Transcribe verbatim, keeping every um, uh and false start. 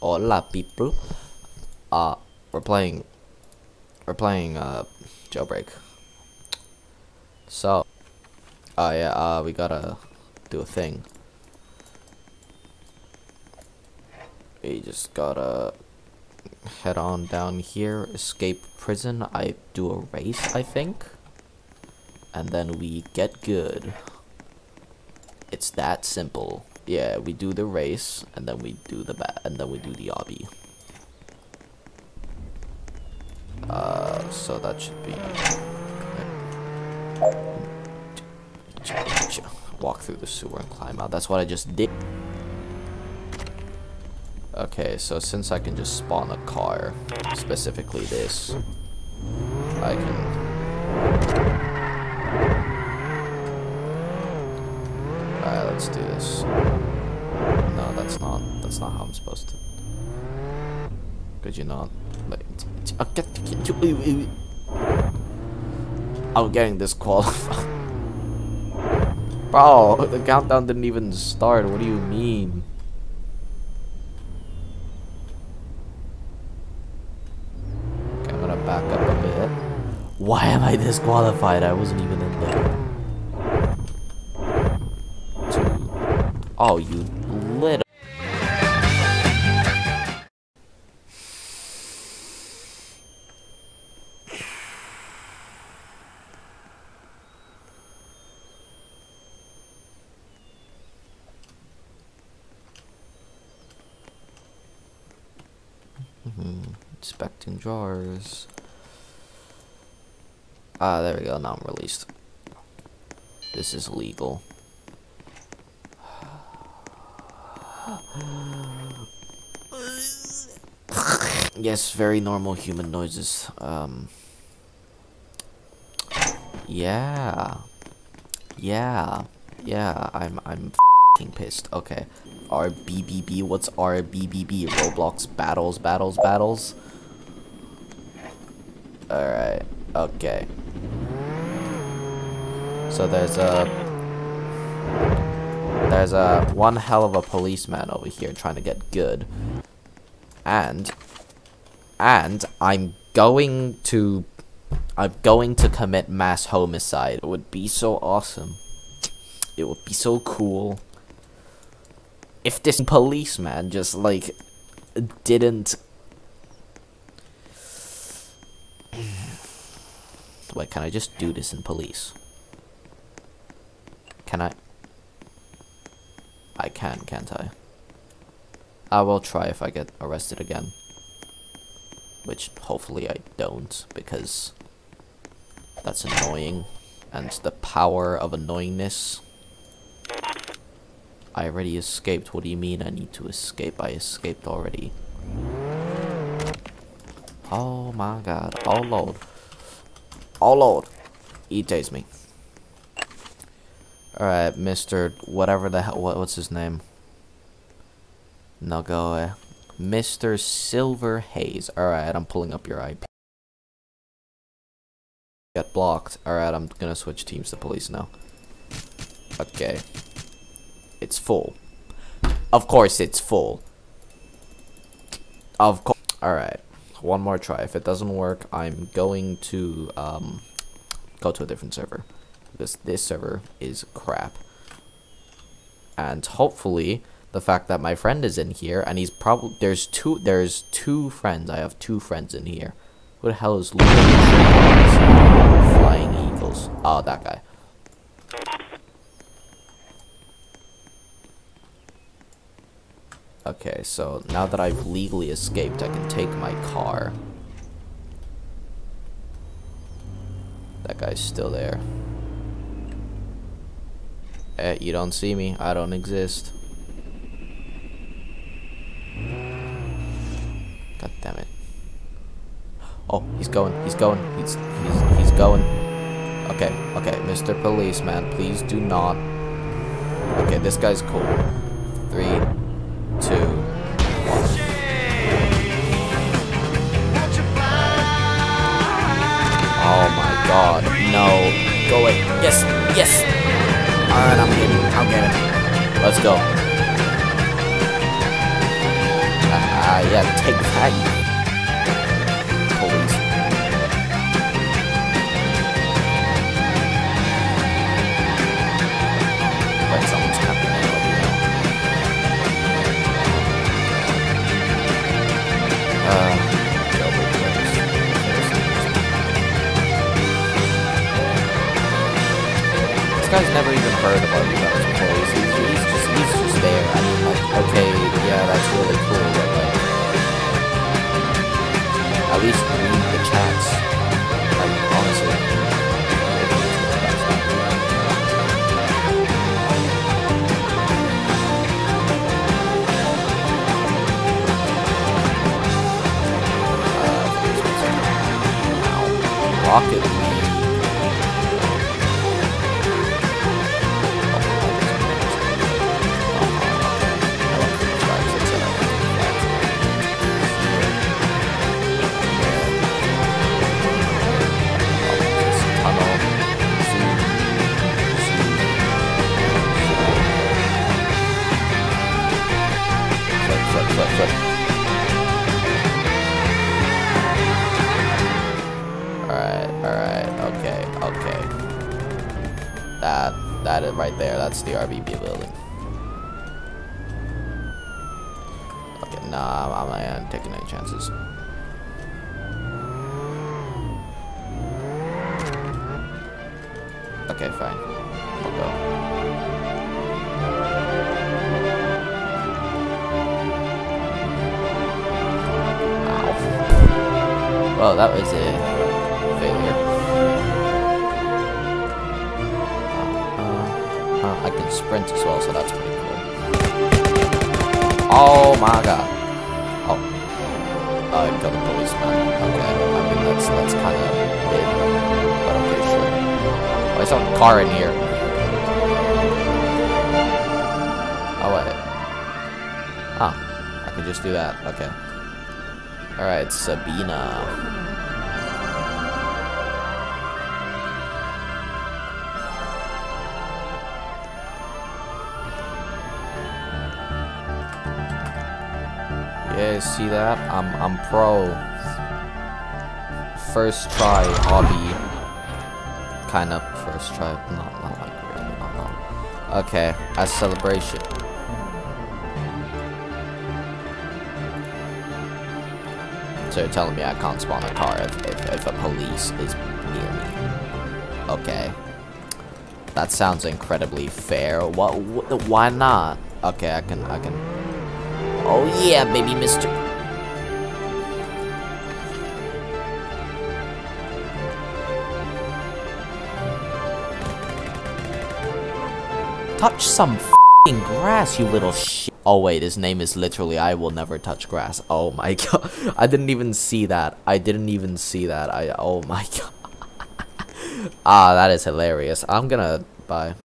Hola people. Uh we're playing we're playing uh Jailbreak. So oh yeah, uh we gotta do a thing. We just gotta head on down here, escape prison. I do a race, I think. And then we get good. It's that simple. Yeah, we do the race, and then we do the bat, and then we do the obby. Uh, so that should be. Walk through the sewer and climb out. That's what I just did. Okay, so since I can just spawn a car, specifically this, I can. Alright, let's do this. No, that's not. That's not how I'm supposed to. Could you not? Like, I'm getting disqualified. Bro, the countdown didn't even start. What do you mean? Okay, I'm gonna back up a bit. Why am I disqualified? I wasn't even in there. Oh, you little. Inspecting drawers. Ah, there we go. Now I'm released. This is legal. Yes, very normal human noises. Um. Yeah. Yeah. Yeah. I'm. I'm f***ing pissed. Okay. R B B B. What's R B B B? Roblox battles, battles, battles. All right. Okay. So there's a. There's a one hell of a policeman over here trying to get good. And and I'm going to I'm going to commit mass homicide. It would be so awesome. It would be so cool if this policeman just like didn't. Wait, can I just do this in police? Can I? I can, can't I? I will try if I get arrested again. Which hopefully I don't, because that's annoying. And the power of annoyingness. I already escaped. What do you mean I need to escape? I escaped already. Oh my god. Oh lord. Oh lord. He tased me. Alright, Mister whatever the hell, what, what's his name? No, go away. Mister Silver Haze. Alright, I'm pulling up your I P. Get blocked. Alright, I'm gonna switch teams to police now. Okay. It's full. Of course it's full. Of course. Alright. One more try. If it doesn't work, I'm going to um go to a different server. Because this server is crap. And hopefully the fact that my friend is in here and he's probably there's two there's two friends. I have two friends in here. Who the hell is Flying Eagles? Oh, that guy. Okay, so now that I've legally escaped, I can take my car. That guy's still there. Eh, you don't see me. I don't exist. God damn it. Oh, he's going. He's going. He's he's he's going. Okay, okay, Mister Policeman, please do not. Okay, this guy's cool. Three, two, one. Oh my god. No. Go away. Yes, yes. Alright, I'm getting it. I'll get it. Let's go. Ah, yeah, take that, you police. Like someone's camping there, let me know. Uh, jailbreak players. This guy's never even heard of R B B three before. He's, he's, he's just, he's just there. I mean, like, okay, yeah, that's really cool, but like, at least read the chats. Like, honestly. Uh, Rocket League. Alright, alright, okay, okay. That, that is right there, that's the R B B building. Okay, nah, I'm, I'm not taking any chances. Okay, fine. We'll go. Well, that was a failure. Uh, uh, I can sprint as well, so that's pretty cool. Oh my god. Oh. Oh, I killed the policeman. Okay, I mean, that's, that's kind of big. But okay, sure. Oh, I saw a car in here. Oh, wait. Ah, I can just do that. Okay. Alright, Sabina. Yeah, see that? I'm I'm pro. First try hobby. Kinda first try. No, not like really, not no. Okay, a celebration. So you're telling me I can't spawn a car if, if, if a police is near me. Okay. That sounds incredibly fair. What, wh why not? Okay, I can, I can. Oh yeah, baby, mister. Touch some f***ing grass, you little shit. Oh wait, his name is literally I will never touch grass. Oh my god. I didn't even see that. I didn't even see that. I oh my god. Ah, that is hilarious. I'm gonna bye.